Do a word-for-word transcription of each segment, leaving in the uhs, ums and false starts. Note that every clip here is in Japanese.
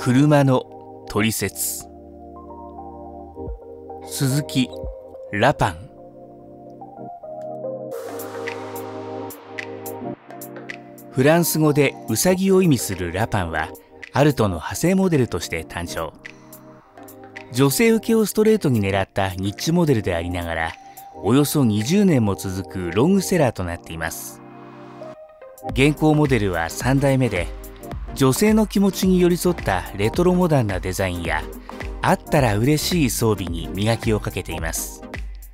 車のトリセツ。鈴木ラパン。フランス語でウサギを意味するラパンはアルトの派生モデルとして誕生。女性受けをストレートに狙ったニッチモデルでありながら、およそにじゅうねんも続くロングセラーとなっています。現行モデルはさんだいめで、女性の気持ちに寄り添ったレトロモダンなデザインや、あったら嬉しい装備に磨きをかけています。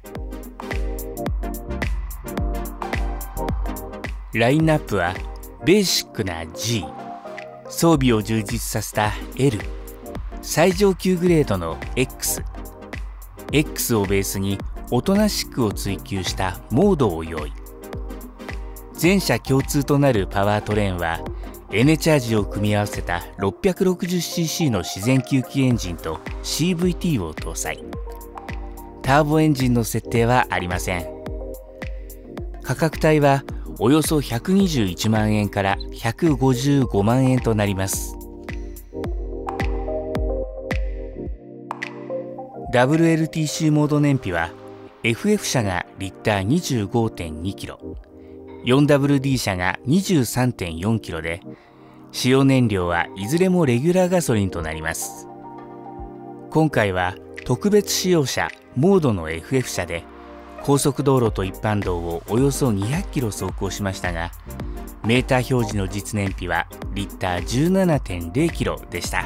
ラインナップはベーシックな ジー、装備を充実させた エル、最上級グレードの エックス、エックス をベースにおとなしくを追求したモードを用意。全車共通となるパワートレーンはエネチャージを組み合わせた ろっぴゃくろくじゅっシーシー の自然吸気エンジンと シーブイティー を搭載。ターボエンジンの設定はありません。価格帯はおよそひゃくにじゅういちまんえんからひゃくごじゅうごまんえんとなります。ダブリューエルティーシー モード燃費は エフエフ 車がリッター にじゅうごてんにキロ、フォーダブリューディー 車が にじゅうさんてんよんキロで、使用燃料はいずれもレギュラーガソリンとなります。今回は特別仕様車モードの エフエフ 車で、高速道路と一般道をおよそにひゃくキロ走行しましたが、メーター表示の実燃費はリッター じゅうななてんれいキロでした。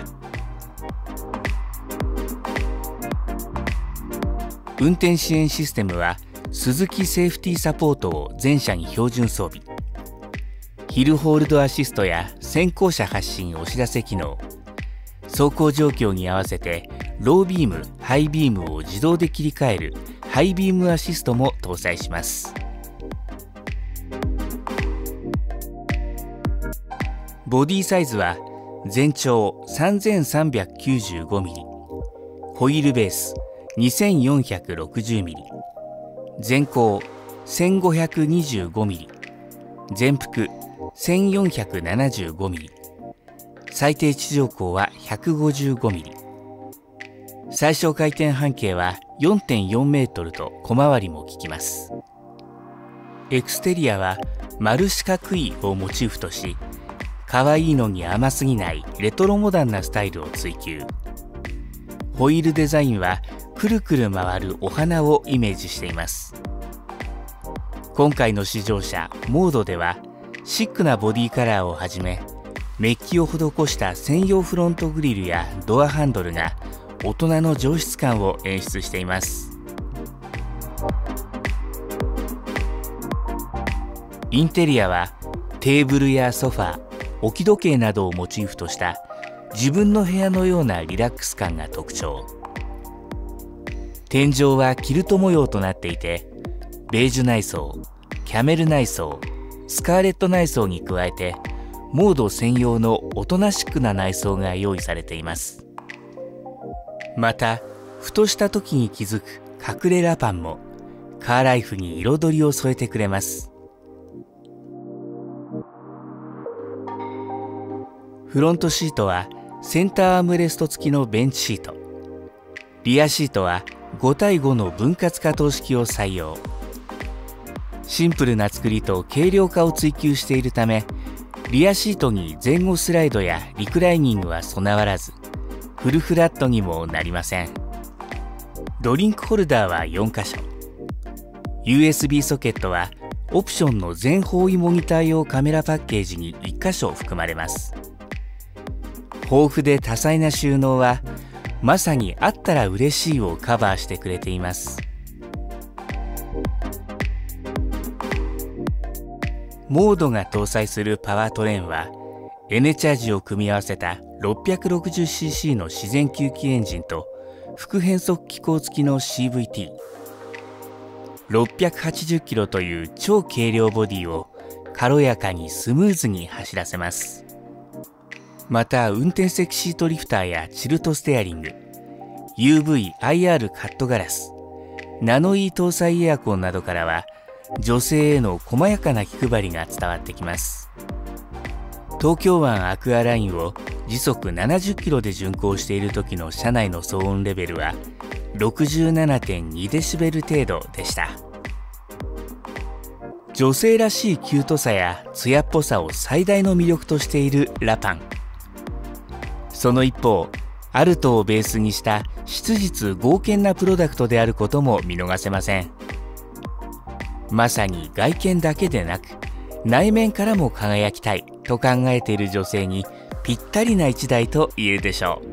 運転支援システムはスズキセーフティーサポートを全車に標準装備。ヒルホールドアシストや先行車発進お知らせ機能、走行状況に合わせてロービーム、ハイビームを自動で切り替えるハイビームアシストも搭載します。ボディサイズは全長 さんぜんさんびゃくきゅうじゅうごミリ、ホイールベース にせんよんひゃくろくじゅうミリ、全高 せんごひゃくにじゅうごミリ、全幅 せんよんひゃくななじゅうごミリ、最低地上高はひゃくごじゅうごミリ、最小回転半径は よんてんよんメートルと小回りも利きます。エクステリアは丸四角いをモチーフとし、可愛いのに甘すぎないレトロモダンなスタイルを追求。ホイールデザインはくるくる回るお花をイメージしています。今回の試乗車モードではシックなボディカラーをはじめ、メッキを施した専用フロントグリルやドアハンドルが大人の上質感を演出しています。インテリアはテーブルやソファー、置き時計などをモチーフとした自分の部屋のようなリラックス感が特徴。天井はキルト模様となっていて、ベージュ内装、キャメル内装、スカーレット内装に加えて、モード専用のおとなしくな内装が用意されています。また、ふとした時に気づく隠れラパンも、カーライフに彩りを添えてくれます。フロントシートはセンターアームレスト付きのベンチシート。リアシートはごたいごの分割可動式を採用。シンプルな作りと軽量化を追求しているため、リアシートに前後スライドやリクライニングは備わらず、フルフラットにもなりません。ドリンクホルダーはよんかしょ。ユーエスビー ソケットはオプションの全方位モニター用カメラパッケージにいっかしょ含まれます。豊富で多彩な収納は、まさにあったら嬉しいをカバーしてくれています。モードが搭載するパワートレーンは、エネチャージを組み合わせた ろっぴゃくろくじゅっシーシー の自然吸気エンジンと、副変速機構付きの シーブイティー。ろっぴゃくはちじゅっキロという超軽量ボディを軽やかにスムーズに走らせます。また、運転席シートリフターやチルトステアリング、ユーブイ、アイアール カットガラス、ナノイー搭載エアコンなどからは、女性への細やかな気配りが伝わってきます。東京湾アクアラインを時速ななじゅっキロで巡航している時の車内の騒音レベルは ろくじゅうななてんにデシベル程度でした。女性らしいキュートさや艶っぽさを最大の魅力としているラパン。その一方、アルトをベースにした質実剛健なプロダクトであることも見逃せません。まさに外見だけでなく内面からも輝きたいと考えている女性にぴったりないちだいと言えるでしょう。